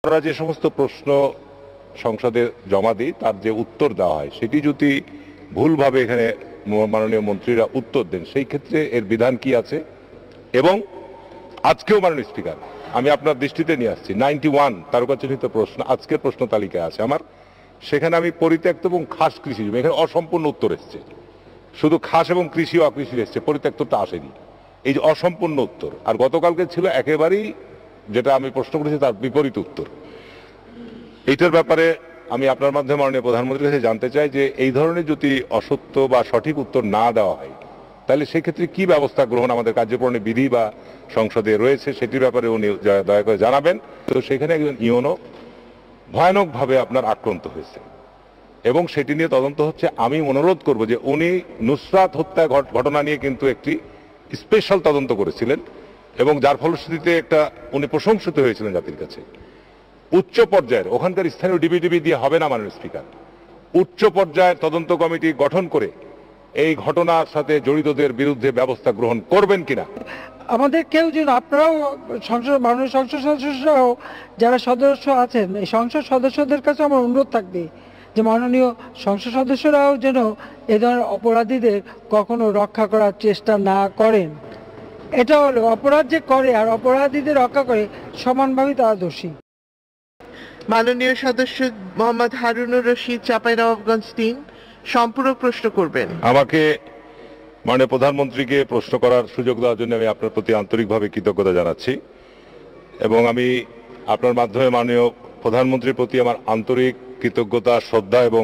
আমরা যে সমস্ত প্রশ্ন সংসদে জমা দিই তার যে উত্তর দেওয়া হয় সেটি যদি ভুলভাবে এখানে মাননীয় মন্ত্রীরা উত্তর দেন সেই ক্ষেত্রে এর বিধান কি আছে। এবং আজকেও মাননীয় স্পিকার আমি আপনার দৃষ্টিতে নিয়ে আসছি 91 তারকাচিহ্নিত প্রশ্ন আজকের প্রশ্ন তালিকায় আছে আমার, সেখানে আমি পরিত্যক্ত এবং খাস কৃষি জমি, এখানে অসম্পূর্ণ উত্তর এসছে, শুধু খাস এবং কৃষি ও অকৃষি এসছে, পরিত্যক্তটা আসেনি। এই যে অসম্পূর্ণ উত্তর, আর গতকালকে ছিল একেবারেই যেটা আমি প্রশ্ন করেছি তার বিপরীত উত্তর। এইটার ব্যাপারে আমি আপনার মাধ্যমে মাননীয় প্রধানমন্ত্রীর কাছে জানতে চাই যে এই ধরনের যদি অসত্য বা সঠিক উত্তর না দেওয়া হয় তাহলে সেক্ষেত্রে কি ব্যবস্থা গ্রহণ আমাদের কার্যপ্রণালী বিধি বা সংসদে রয়েছে সেটির ব্যাপারে উনি দয়া করে জানাবেন। তো সেখানে একজন ইউনো ভয়ানকভাবে আপনার আক্রান্ত হয়েছে এবং সেটি নিয়ে তদন্ত হচ্ছে। আমি অনুরোধ করব যে উনি নুসরাত হত্যা ঘটনা নিয়ে কিন্তু একটি স্পেশাল তদন্ত করেছিলেন এবং যার ফলশ্রুতিতে একটা উনি প্রশংসিত হয়েছিলেন জাতির কাছে। উচ্চ পর্যায়ের ওখানকার স্থানীয় ডিবিটিবি দিয়ে হবে না মাননীয় স্পিকার, উচ্চ পর্যায়ের তদন্ত কমিটি গঠন করে এই ঘটনার সাথে জড়িতদের বিরুদ্ধে ব্যবস্থা গ্রহণ করবেন কিনা। আমাদের কেউ যেন আপনারাও মাননীয় সংসদ সদস্যরাও যারা সদস্য আছেন এই সংসদ সদস্যদের কাছে আমার অনুরোধ থাকবে যে মাননীয় সংসদ সদস্যরাও যেন এ ধরনের অপরাধীদের কখনো রক্ষা করার চেষ্টা না করেন। এটা হলো অপরাধ যে করে আর অপরাধীদের রক্ষা করে সমানভাবে তারা দোষী। মাননীয় সদস্য মোহাম্মদ হারুনুর রশিদ, চাঁপাইনবাবগঞ্জ ৩ সম্পূরক প্রশ্ন করবেন। আমাকে মাননীয় প্রধানমন্ত্রীকে প্রশ্ন করার সুযোগ দেওয়ার জন্য আমি আপনার প্রতি আন্তরিকভাবে কৃতজ্ঞতা জানাচ্ছি এবং আমি আপনার মাধ্যমে মাননীয় প্রধানমন্ত্রীর প্রতি আমার আন্তরিক কৃতজ্ঞতা, শ্রদ্ধা এবং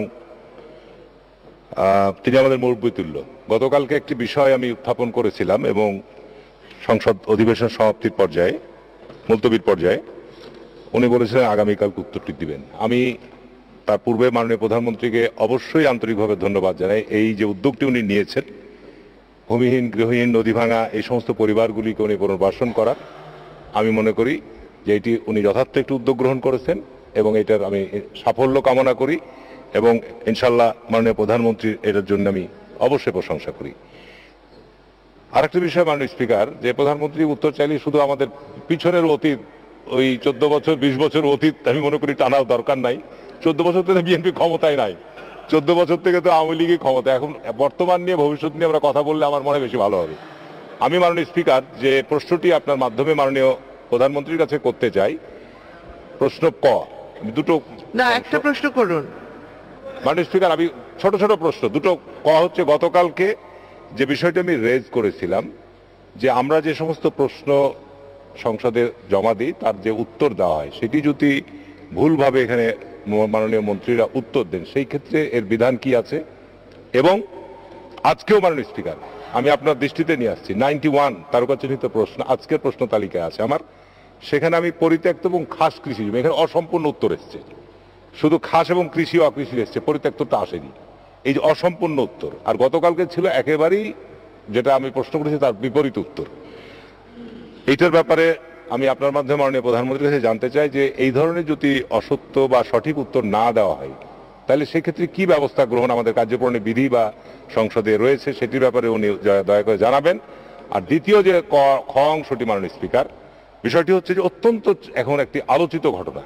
তিনি আমাদের মুরব্বী তুল্য। গতকালকে একটি বিষয় আমি উত্থাপন করেছিলাম এবং সংসদ অধিবেশন সমাপ্তির পর্যায়ে মুলতবির পর্যায়ে উনি বলেছিলেন আগামীকালকে উত্তরটি দিবেন। আমি তার পূর্বে মাননীয় প্রধানমন্ত্রীকে অবশ্যই আন্তরিকভাবে ধন্যবাদ জানাই। এই যে উদ্যোগটি উনি নিয়েছেন ভূমিহীন, গৃহহীন, নদী ভাঙা এই সমস্ত পরিবারগুলিকে উনি পুনর্বাসন করার, আমি মনে করি যে এটি উনি যথার্থ একটি উদ্যোগ গ্রহণ করেছেন এবং এটার আমি সাফল্য কামনা করি এবং ইনশাল্লাহ মাননীয় প্রধানমন্ত্রীর এটার জন্য আমি অবশ্যই প্রশংসা করি। আরেকটি বিষয় মাননীয় স্পিকার, যে প্রধানমন্ত্রী উত্তর চাইলে শুধু আমাদের পিছনের অতীত ওই 14 বছর 20 বছর অতীত আমি মনে করি টানার দরকার নাই। 14 বছর থেকে বিএনপি ক্ষমতায় নাই, 14 বছর থেকে তো আওয়ামী লীগই ক্ষমতা। এখন বর্তমান নিয়ে ভবিষ্যৎ নিয়ে আমরা কথা বললে আমার মনে হয় বেশি ভালো হবে। আমি মাননীয় স্পিকার যে প্রশ্নটি আপনার মাধ্যমে মাননীয় প্রধানমন্ত্রীর কাছে করতে চাই, প্রশ্ন ক, দুটো না একটা প্রশ্ন করুন মাননীয় স্পিকার। আমি ছোট ছোট প্রশ্ন দুটো। ক হচ্ছে গতকালকে যে বিষয়টি আমি রেজ করেছিলাম যে আমরা যে সমস্ত প্রশ্ন সংসদে জমা দিই তার যে উত্তর দেওয়া হয় সেটি যদি ভুলভাবে এখানে মাননীয় মন্ত্রীরা উত্তর দেন সেই ক্ষেত্রে এর বিধান কি আছে। এবং আজকেও মাননীয় স্পিকার আমি আপনার দৃষ্টিতে নিয়ে আসছি 91 তারকাচিহ্নিত প্রশ্ন আজকের প্রশ্ন তালিকায় আছে আমার, সেখানে আমি পরিত্যক্ত এবং খাস কৃষি জমি, এখানে অসম্পূর্ণ উত্তর এসছে, শুধু খাস এবং কৃষি ও অকৃষি এসছে, পরিত্যক্তটা আসেনি। এই যে অসম্পূর্ণ উত্তর, আর গতকালকে ছিল একেবারেই যেটা আমি প্রশ্ন করেছি তার বিপরীত উত্তর। এইটার ব্যাপারে আমি আপনার মাধ্যমে মাননীয় প্রধানমন্ত্রীর কাছে জানতে চাই যে এই ধরনের যদি অসত্য বা সঠিক উত্তর না দেওয়া হয় তাহলে সেক্ষেত্রে কি ব্যবস্থা গ্রহণ আমাদের কার্যপ্রণালী বিধি বা সংসদে রয়েছে সেটির ব্যাপারে উনি দয়া করে জানাবেন। আর দ্বিতীয় যে খ অংশটি মাননীয় স্পিকার, বিষয়টি হচ্ছে যে অত্যন্ত এখন একটি আলোচিত ঘটনা।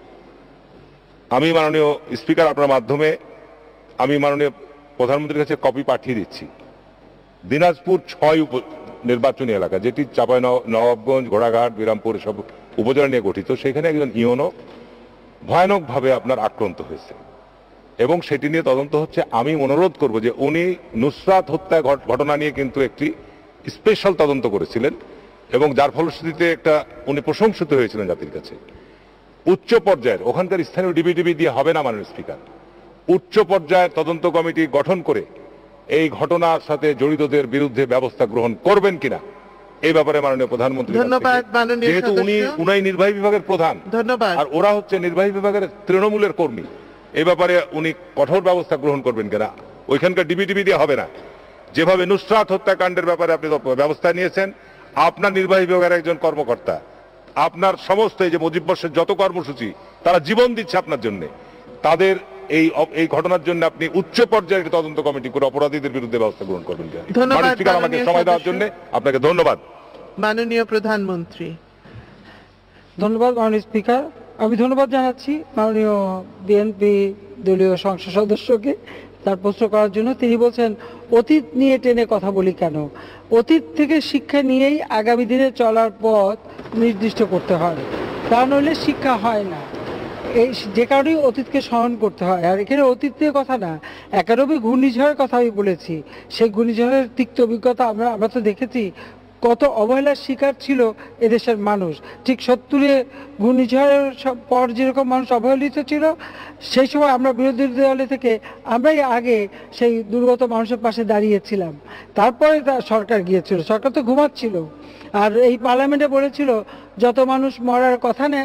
আমি মাননীয় স্পিকার আপনার মাধ্যমে আমি মাননীয় প্রধানমন্ত্রীর কাছে কপি পাঠিয়ে দিচ্ছি। দিনাজপুর 6 নির্বাচনী এলাকা যেটি চাঁপাইনবাবগঞ্জ, ঘোড়াঘাট, বিরামপুর সব উপজেলা নিয়ে গঠিত, সেখানে একজন ইউনো ভয়ানকভাবে আপনার আক্রান্ত হয়েছে এবং সেটি নিয়ে তদন্ত হচ্ছে। আমি অনুরোধ করব যে উনি নুসরাত হত্যা ঘটনা নিয়ে কিন্তু একটি স্পেশাল তদন্ত করেছিলেন এবং যার ফলশ্রুতিতে একটা উনি প্রশংসিত হয়েছিলেন জাতির কাছে। উচ্চ পর্যায়ের ওখানকার স্থানীয় ডিবিটিবি দিয়ে হবে না মাননীয় স্পিকার, উচ্চ পর্যায়ের তদন্ত কমিটি গঠন করে এই ঘটনার সাথে জড়িতদের বিরুদ্ধে ব্যবস্থা গ্রহণ করবেন কিনা এই ব্যাপারে মাননীয় প্রধানমন্ত্রী, যেহেতু উনি নির্বাহী বিভাগের প্রধান আর ওরা হচ্ছে নির্বাহী বিভাগের তৃণমূলের কর্মী, এই ব্যাপারে উনি কঠোর ব্যবস্থা গ্রহণ করবেন কিনা। ওইখানকার ডিবিটিবি দিয়ে হবে না। যেভাবে নুসরাত হত্যাকাণ্ডের ব্যাপারে আপনি ব্যবস্থা নিয়েছেন, আপনার নির্বাহী বিভাগের একজন কর্মকর্তা আপনার সমস্ত এই যে মুজিব বর্ষের যত কর্মসূচি তারা জীবন দিচ্ছে আপনার জন্য, তাদের এই ঘটনার জন্য আপনি উচ্চ পর্যায়ের তদন্ত কমিটি করে অপরাধীদের বিরুদ্ধে ব্যবস্থা গ্রহণ করবেন। আমাকে সময় দেওয়ার জন্য আপনাকে ধন্যবাদ। মাননীয় প্রধানমন্ত্রী। ধন্যবাদ মাননীয় স্পিকার। আমি ধন্যবাদ জানাচ্ছি মাননীয় বিএনপি দলীয় সংসদ সদস্যকে তার প্রশ্ন করার জন্য। তিনি বলছেন অতীত নিয়ে টেনে কথা বলি কেন। অতীত থেকে শিক্ষা নিয়েই আগামী দিনে চলার পথ নির্দিষ্ট করতে হয়, তা নইলে শিক্ষা হয় না। এই যে কারণেই অতীতকে স্মরণ করতে হয়। আর এখানে অতীত নিয়ে কথা না, 91 ঘূর্ণিঝড়ের কথা আমি বলেছি। সেই ঘূর্ণিঝড়ের তিক্ত অভিজ্ঞতা আমরা তো দেখেছি কত অবহেলার শিকার ছিল এদেশের মানুষ। ঠিক 70-এ ঘূর্ণিঝড়ের পর যেরকম মানুষ অবহেলিত ছিল, সেই সময় আমরা বিরোধী দলে থেকে আমরাই আগে সেই দুর্গত মানুষের পাশে দাঁড়িয়েছিলাম। তারপরে সরকার গিয়েছিল, সরকার তো ঘুমাচ্ছিল। আর এই পার্লামেন্টে বলেছিল যত মানুষ মরার কথা নেই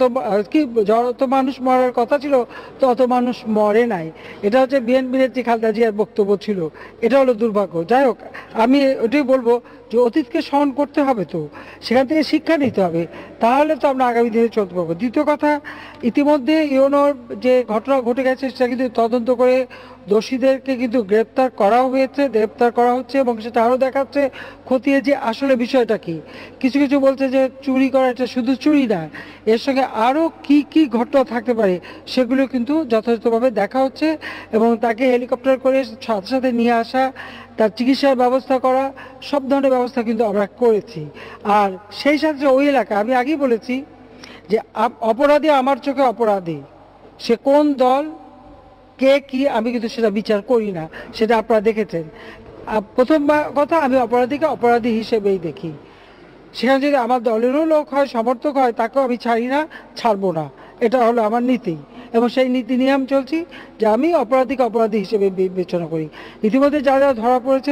যত মানুষ মরার কথা ছিল তত মানুষ মরে নাই। এটা হচ্ছে বিএনপি নেত্রী খালেদা জিয়ার বক্তব্য ছিল। এটা হলো দুর্ভাগ্য। যাই হোক, আমি ওটাই বলবো যে অতীতকে স্মরণ করতে হবে, তো সেখান থেকে শিক্ষা নিতে হবে, তাহলে তো আমরা আগামী দিনে চলতে পারবো। দ্বিতীয় কথা, ইতিমধ্যে ইউনোর যে ঘটনা ঘটে গেছে সেটা কিন্তু তদন্ত করে দোষীদেরকে কিন্তু গ্রেপ্তার করা হচ্ছে এবং সেটা আরও দেখাচ্ছে খতিয়ে যে আসলে বিষয়টা কি। কিছু কিছু বলছে যে চুরি করা এটা শুধু চুরি না, এর সঙ্গে আরও কি কি ঘটনা থাকতে পারে সেগুলো কিন্তু যথাযথভাবে দেখা হচ্ছে এবং তাকে হেলিকপ্টার করে সাথে সাথে নিয়ে আসা, তার চিকিৎসার ব্যবস্থা করা, সব ধরনের ব্যবস্থা কিন্তু আমরা করেছি। আর সেই সাথে ওই এলাকা আমি আগেই বলেছি যে অপরাধী আমার চোখে অপরাধী, সে কোন দল কে কি আমি কিন্তু সেটা বিচার করি না, সেটা আপনারা দেখেছেন। প্রথম কথা, আমি অপরাধীকে অপরাধী হিসেবেই দেখি। সেখানে যদি আমার দলেরও লোক হয়, সমর্থক হয়, তাকেও আমি ছাড়ি না, ছাড়বো না। এটা হলো আমার নীতি এবং সেই নীতি নিয়ে আমি চলছি যে আমি অপরাধীকে অপরাধী হিসেবে বিবেচনা করি। ইতিমধ্যে যারা ধরা পড়েছে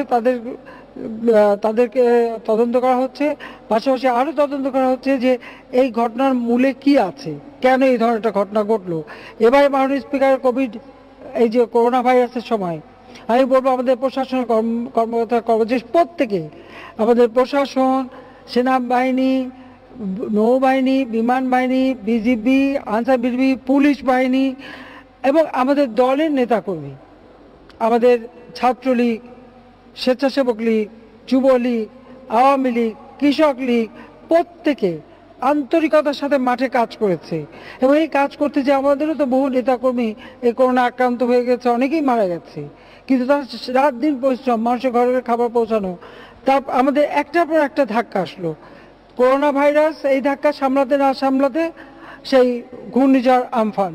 তাদেরকে তদন্ত করা হচ্ছে, পাশাপাশি আরও তদন্ত করা হচ্ছে যে এই ঘটনার মূলে কি আছে, কেন এই ধরনের একটা ঘটনা ঘটলো। এবার মাননীয় স্পিকার এই যে করোনা ভাইরাসের সময় আমি বলবো আমাদের প্রশাসনের কর্মকর্তা কর্মচারী প্রত্যেকে, আমাদের প্রশাসন, সেনাবাহিনী, নৌবাহিনী, বিমান বাহিনী, বিজিবি, আনসার বিজিবি, পুলিশ বাহিনী এবং আমাদের দলের নেতাকর্মী, আমাদের ছাত্রলীগ, স্বেচ্ছাসেবক লীগ, যুবলীগ, আওয়ামী লীগ, কৃষক লীগ, প্রত্যেকে আন্তরিকতার সাথে মাঠে কাজ করেছে এবং এই কাজ করতে যে আমাদেরও তো বহু নেতাকর্মী এই করোনা আক্রান্ত হয়ে গেছে, অনেকেই মারা গেছে, কিন্তু তার রাত দিন পরিশ্রম, মানুষের ঘরে খাবার পৌঁছানো, তা আমাদের একটার পর একটা ধাক্কা আসলো। করোনা ভাইরাস, এই ধাক্কা সামলাতে না সামলাতে সেই ঘূর্ণিঝড় আমফান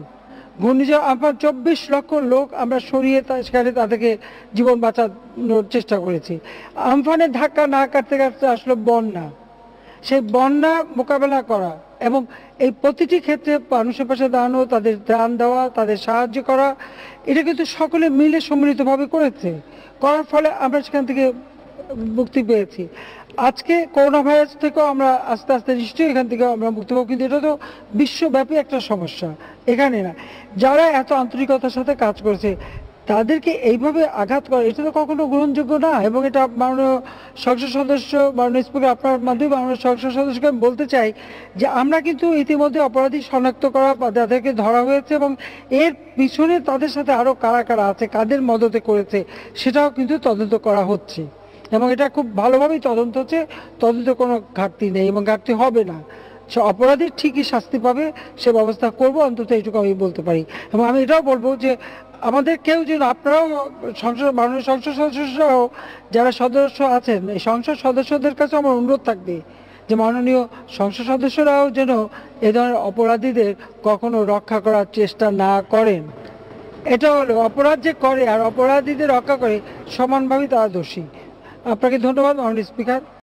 24 লক্ষ লোক আমরা সরিয়ে সেখানে তাদেরকে জীবন বাঁচানোর চেষ্টা করেছি। আমফানের ধাক্কা না কাটতে কাটতে আসলো বন্যা। সেই বন্যা মোকাবেলা করা এবং এই প্রতিটি ক্ষেত্রে মানুষের পাশে দাঁড়ানো, তাদের ত্রাণ দেওয়া, তাদের সাহায্য করা, এটা কিন্তু সকলে মিলে সম্মিলিতভাবে করার ফলে আমরা সেখান থেকে মুক্তি পেয়েছি। আজকে করোনা ভাইরাস থেকেও আমরা আস্তে আস্তে নিশ্চয়ই এখান থেকে আমরা মুক্তি পাবো, কিন্তু এটা তো বিশ্বব্যাপী একটা সমস্যা, এখানে না। যারা এত আন্তরিকতার সাথে কাজ করেছে তাদেরকে এইভাবে আঘাত করা, এটা তো কখনো গ্রহণযোগ্য না। এবং এটা মাননীয় সংসদ সদস্য, মাননীয় স্পিকার, আপনার মাধ্যমে মাননীয় সংসদ সদস্যকে আমি বলতে চাই যে আমরা কিন্তু ইতিমধ্যে অপরাধী শনাক্ত করা, তাদেরকে ধরা হয়েছে এবং এর পিছনে তাদের সাথে আরও কারা কারা আছে, কাদের মদতে করেছে সেটাও কিন্তু তদন্ত করা হচ্ছে এবং এটা খুব ভালোভাবেই তদন্ত হচ্ছে। তদন্তে কোনো ঘাটতি নেই এবং ঘাটতি হবে না। সে অপরাধীর ঠিকই শাস্তি পাবে, সে ব্যবস্থা করব, অন্তত এইটুকু আমি বলতে পারি। এবং আমি এটাও বলবো যে আমাদের কেউ যেন, আপনারাও মাননীয় সংসদ সদস্যরাও যারা সদস্য আছেন, এই সংসদ সদস্যদের কাছে আমার অনুরোধ থাকবে যে মাননীয় সংসদ সদস্যরাও যেন এ ধরনের অপরাধীদের কখনো রক্ষা করার চেষ্টা না করেন। এটা হলো অপরাধ যে করে আর অপরাধীদের রক্ষা করে সমানভাবেই তারা দোষী। আপনাকে ধন্যবাদ মাননীয় স্পিকার।